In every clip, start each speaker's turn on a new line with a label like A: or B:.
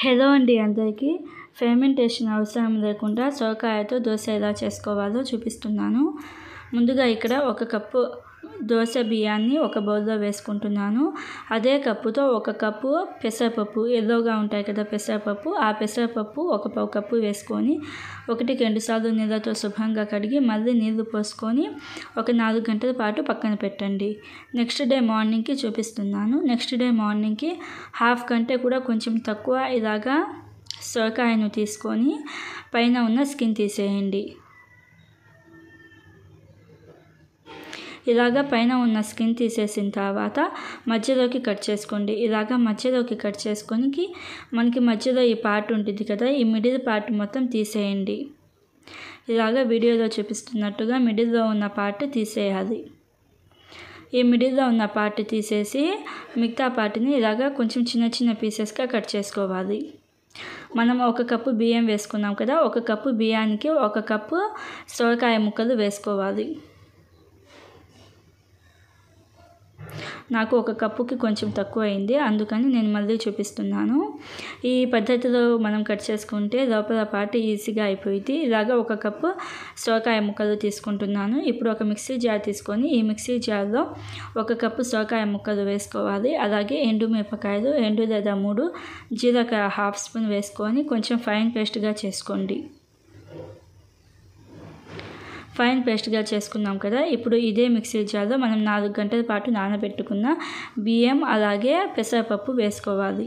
A: Hello అండి అందరికీ. Fermentation అవసరం లేకుండా సొరకాయతో దోశ ఎలా చేసుకోవాలో చూపిస్తున్నాను. ముందుగా ఇక్కడ 1 కప్పు దోశ బియ్యాన్ని ఒక బౌల్లో వేసుకుంటున్నాను. అదే కప్పుతో 1 కప్పు పెసరపప్పు, ఎల్లోగా ఉంటాయి కదా పెసరపప్పు, ఆ పెసరపప్పు 1 పావు కప్పు వేసుకొని 1కి 2 సార్లు నీళ్ళతో శుభ్రంగా కడిగి మళ్ళీ నీళ్లు పోసుకొని ఒక 4 గంటల పాటు పక్కన పెట్టండి. నెక్స్ట్ డే మార్నింగ్కి చూపిస్తున్నాను. నెక్స్ట్ డే మార్నింగ్కి హాఫ్ కంటే కూడా కొంచెం తక్కువ ఇలాగా సొరకాయను తీసుకొని పైన ఉన్న స్కిన్ తీసేయండి. ఇలాగా పైన ఉన్న స్కిన్ తీసేసిన తర్వాత మధ్యలోకి కట్ చేసుకోండి. ఇలాగా మధ్యలోకి కట్ చేసుకొని మనకి మధ్యలో ఈ పార్ట్ ఉంటుంది కదా, ఈ మిడిల్ పార్ట్ మొత్తం తీసేయండి. ఇలాగా వీడియోలో చూపిస్తున్నట్టుగా మిడిల్లో ఉన్న పార్ట్ తీసేయాలి. ఈ మిడిల్లో ఉన్న పార్ట్ తీసేసి మిగతా పార్ట్ని ఇలాగా కొంచెం చిన్న చిన్న పీసెస్గా కట్ చేసుకోవాలి. మనం 1 కప్పు బియ్యం వేసుకున్నాం కదా, 1 కప్పు బియ్యానికి 1 కప్పు సొరకాయ ముక్కలు వేసుకోవాలి. నాకు 1 కప్పుకి కొంచెం తక్కువ అయింది, అందుకని నేను మళ్ళీ చూపిస్తున్నాను. ఈ పద్ధతిలో మనం కట్ చేసుకుంటే లోపల పార్ట్ ఈజీగా అయిపోయింది. ఇలాగా 1 కప్పు సొరకాయ ముక్కలు తీసుకుంటున్నాను. ఇప్పుడు ఒక మిక్సీ జార్ తీసుకొని ఈ మిక్సీ జార్లో 1 కప్పు సొరకాయ ముక్కలు వేసుకోవాలి. అలాగే ఎండుమిరపకాయలు 2 లేదా 3, జీలకర్ర హాఫ్ స్పూన్ వేసుకొని కొంచెం ఫైన్ పేస్ట్గా చేసుకోండి. ఫైన్ పేస్ట్గా చేసుకున్నాం కదా, ఇప్పుడు ఇదే మిక్సీ జార్లో మనం 4 గంటల పాటు నానబెట్టుకున్న బియ్యం అలాగే పెసరపప్పు వేసుకోవాలి.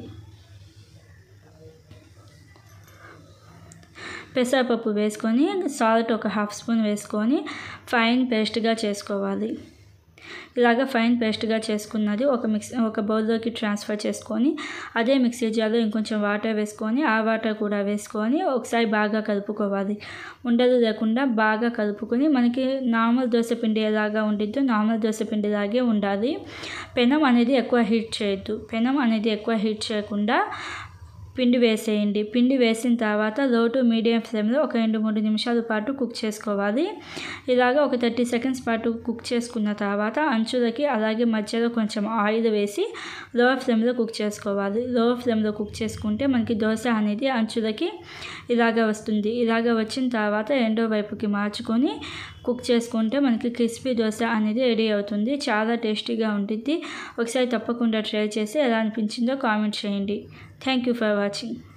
A: పెసరపప్పు వేసుకొని సాల్ట్ ఒక హాఫ్ స్పూన్ వేసుకొని ఫైన్ పేస్ట్గా చేసుకోవాలి. ఇలాగ ఫైన్ పేస్ట్గా చేసుకున్నది ఒక బౌల్లోకి ట్రాన్స్ఫర్ చేసుకొని అదే మిక్సీ జార్లో ఇంకొంచెం వాటర్ వేసుకొని ఆ వాటర్ కూడా వేసుకొని ఒకసారి బాగా కలుపుకోవాలి. ఉండలు లేకుండా బాగా కలుపుకొని మనకి నార్మల్ దోశపిండి ఎలాగా ఉండిద్దో నార్మల్ దోశపిండిలాగే ఉండాలి. పెనం అనేది ఎక్కువ హీట్ చేయొద్దు. పెనం అనేది ఎక్కువ హీట్ చేయకుండా పిండి వేసేయండి. పిండి వేసిన తర్వాత లో టు మీడియం ఫ్లేమ్లో ఒక 2-3 నిమిషాల పాటు కుక్ చేసుకోవాలి. ఇలాగ ఒక 30 సెకండ్స్ పాటు కుక్ చేసుకున్న తర్వాత అంచులకి అలాగే మధ్యలో కొంచెం ఆయిల్ వేసి లో ఫ్లేమ్లో కుక్ చేసుకోవాలి. లో ఫ్లేమ్లో కుక్ చేసుకుంటే మనకి దోశ అనేది అంచులకి ఇలాగ వస్తుంది. ఇలాగ వచ్చిన తర్వాత రెండో వైపుకి మార్చుకొని కుక్ చేసుకుంటే మనకి క్రిస్పీ దోశ అనేది రెడీ అవుతుంది. చాలా టేస్టీగా ఉంటుంది. ఒకసారి తప్పకుండా ట్రై చేసి ఎలా అనిపించిందో కామెంట్ చేయండి. Thank you for watching.